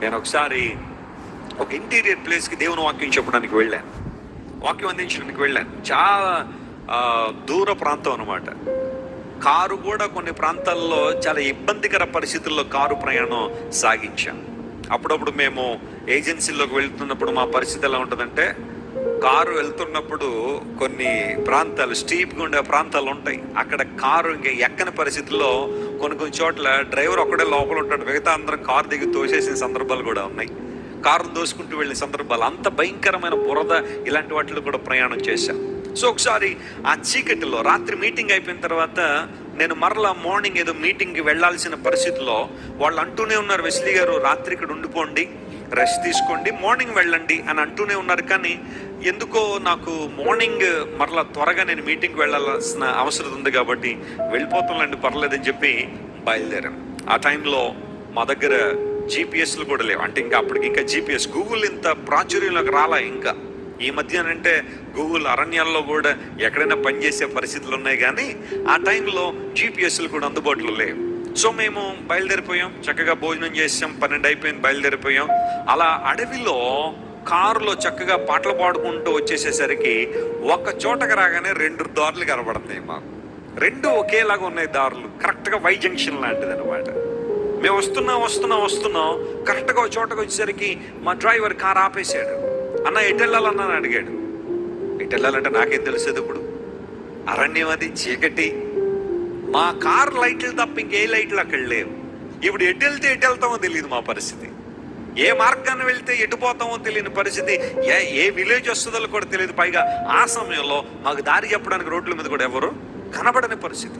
నేను ఒకసారి ఒక ఇంటీరియర్ ప్లేస్కి దేవుని వాక్యం చెప్పడానికి వెళ్ళాను, వాక్యం అందించడానికి వెళ్ళాను. చాలా దూర ప్రాంతం అనమాట. కారు కూడా కొన్ని ప్రాంతాల్లో చాలా ఇబ్బందికర పరిస్థితుల్లో కారు ప్రయాణం సాగించాం. అప్పుడప్పుడు మేము ఏజెన్సీలోకి వెళ్తున్నప్పుడు మా పరిస్థితి ఎలా ఉంటుందంటే, కారు వెళ్తున్నప్పుడు కొన్ని ప్రాంతాలు స్టీప్గా ఉండే ప్రాంతాలు ఉంటాయి. అక్కడ కారు ఇంకా ఎక్కని పరిస్థితుల్లో కొన్ని చోట్ల డ్రైవర్ ఒక్కడే లోపల ఉంటాడు, మిగతా అందరం కారు దిగి తోసేసిన సందర్భాలు కూడా ఉన్నాయి. కారును దోసుకుంటూ వెళ్ళిన సందర్భాలు, అంత భయంకరమైన బురద ఇలాంటి వాటిలో కూడా ప్రయాణం చేశాం. సో ఒకసారి ఆ చీకటిలో రాత్రి మీటింగ్ అయిపోయిన తర్వాత నేను మరలా మార్నింగ్ ఏదో మీటింగ్కి వెళ్ళాల్సిన పరిస్థితిలో వాళ్ళు అంటూనే ఉన్నారు, వెస్లీ గారు రాత్రి ఇక్కడ ఉండిపోండి, రెస్ట్ తీసుకోండి, మార్నింగ్ వెళ్ళండి అని అంటూనే ఉన్నారు. కానీ ఎందుకో నాకు మార్నింగ్ మరలా త్వరగా నేను మీటింగ్కి వెళ్ళాల్సిన అవసరం ఉంది కాబట్టి వెళ్ళిపోతాంలేండి పర్లేదని చెప్పి బయలుదేరాను. ఆ టైంలో మా దగ్గర జీపీఎస్లు కూడా లేవు. అంటే ఇంకా అప్పటికి ఇంకా జీపీఎస్, గూగుల్ ఇంత ప్రాచుర్యంలోకి రాలా. ఇంకా ఈ మధ్యనంటే గూగుల్ అరణ్యాల్లో కూడా ఎక్కడైనా పనిచేసే పరిస్థితులు ఉన్నాయి, కానీ ఆ టైంలో జీపీఎస్లు కూడా అందుబాటులో లేవు. సో మేము బయలుదేరిపోయాం, చక్కగా భోజనం చేసాం, 12 అయిపోయింది, బయలుదేరిపోయాం. అలా అడవిలో కారులో చక్కగా పాటలు పాడుకుంటూ వచ్చేసేసరికి ఒక చోటకి రాగానే 2 దారులు కనబడుతున్నాయి మాకు. 2 ఒకేలాగా ఉన్నాయి దారులు, కరెక్ట్గా వై జంక్షన్ లాంటిది అనమాట. మేము వస్తున్నాం కరెక్ట్గా ఒక చోటకు వచ్చేసరికి మా డ్రైవర్ కారు ఆపేశాడు. అన్న ఎటు వెళ్ళాలన్నా అడిగాడు. ఎటు వెళ్ళాలంటే నాకేం తెలిసేది, ఇప్పుడు అరణ్యం, అది చీకటి, మా కార్ లైట్లు తప్ప ఇంకే లైట్లు అక్కడ లేవు. ఇప్పుడు ఎటు వెళ్తామో తెలియదు మా పరిస్థితి, ఏ మార్గాన్ని వెళ్తే ఎటు పోతామో తెలియని పరిస్థితి, ఏ విలేజ్ వస్తుందో కూడా తెలియదు. పైగా ఆ సమయంలో మాకు దారి చెప్పడానికి రోడ్ల మీద కూడా ఎవరు కనబడని పరిస్థితి.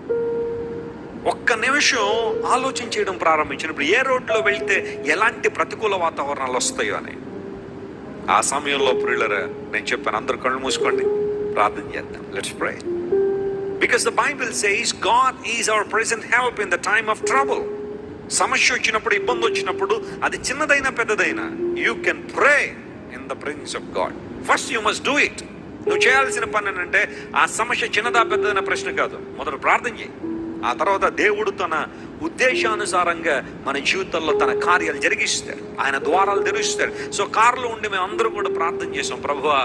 ఒక్క నిమిషం ఆలోచన చేయడం ప్రారంభించినప్పుడు ఏ రోడ్లో వెళ్తే ఎలాంటి ప్రతికూల వాతావరణాలు వస్తాయో అని. ఆ సమయంలో ప్రియులరా నేను చెప్పాను, అందరూ కళ్ళు మూసుకోండి, ప్రార్థన చేద్దాం. Let's pray. Because the Bible says God is our present help in the time of trouble. సమస్య వచ్చినప్పుడు, ఇబ్బంది వచ్చినప్పుడు, అది చిన్నదైనా పెద్దదైనా, you can pray in the presence of God. First you must do it. నువ్వు చేయాల్సిన పని ఏంటంటే, ఆ సమస్య చిన్నదా పెద్దదైన ప్రశ్న కాదు, మొదట ప్రార్థన చేయి. ఆ తర్వాత దేవుడు తన ఉద్దేశానుసారంగా మన జీవితంలో తన కార్యాలు జరిగిస్తాడు, ఆయన ద్వారాలు తెరుస్తాడు. సో కారులో ఉండి మేము అందరూ కూడా ప్రార్థన చేసాం, ప్రభువా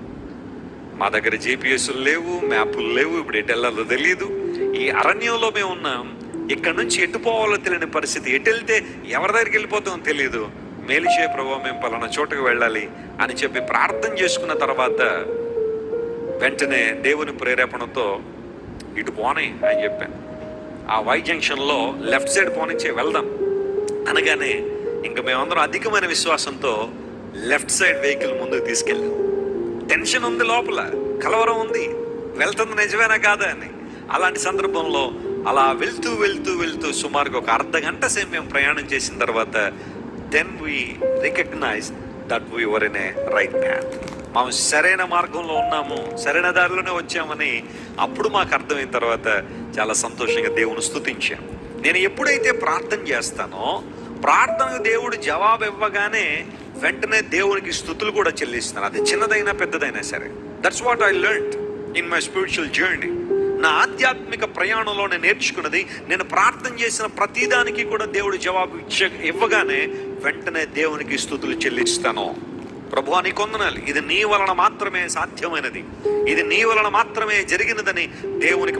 మా దగ్గర జీపీఎస్లు లేవు, మ్యాపులు లేవు, ఇప్పుడు ఎటు వెళ్ళాలో తెలియదు, ఈ అరణ్యంలో మేము ఉన్నాం, ఇక్కడ నుంచి ఎటు పోవాలో తెలియని పరిస్థితి, ఎటు వెళ్తే ఎవరి దగ్గరికి వెళ్ళిపోతామో తెలియదు, మేలిచే ప్రభువా మేము పలానా చోటుకు వెళ్ళాలి అని చెప్పి ప్రార్థన చేసుకున్న తర్వాత వెంటనే దేవుని ప్రేరేపణతో ఇటు పోనీ అని చెప్పాను. ఆ వై జంక్షన్లో లెఫ్ట్ సైడ్ పోనిచ్చే వెళ్దాం అనగానే ఇంకా మేమందరం అధికమైన విశ్వాసంతో లెఫ్ట్ సైడ్ వెహికల్ ముందుకు తీసుకెళ్ళాం. టెన్షన్ ఉంది, లోపల కలవరం ఉంది, వెళ్తుంది నిజమేనా కాదా అని. అలాంటి సందర్భంలో అలా వెళ్తూ సుమారుగా ఒక అర్ధగంట సేపు మేము ప్రయాణం చేసిన తర్వాత then we recognise that we were in a right path. మేము సరైన మార్గంలో ఉన్నాము, సరైన దారిలోనే వచ్చామని అప్పుడు మాకు అర్థమైన తర్వాత చాలా సంతోషంగా దేవుని స్తుతించాం. నేను ఎప్పుడైతే ప్రార్థన చేస్తానో, ప్రార్థనకు దేవుడు జవాబు ఇవ్వగానే వెంటనే దేవునికి స్తుతులు కూడా చెల్లిస్తాను, అది చిన్నదైనా పెద్దదైనా సరే. That's what I learned in my spiritual journey. నా ఆధ్యాత్మిక ప్రయాణంలో నేను నేర్చుకున్నది, నేను ప్రార్థన చేసిన ప్రతిదానికి కూడా దేవుడు జవాబు ఇవ్వగానే వెంటనే దేవునికి స్తుతులు చెల్లిస్తాను. ప్రభువా నీకు వందనాలు, ఇది నీ వలన మాత్రమే సాధ్యమైనది, ఇది నీ వలన మాత్రమే జరిగినదని దేవునికి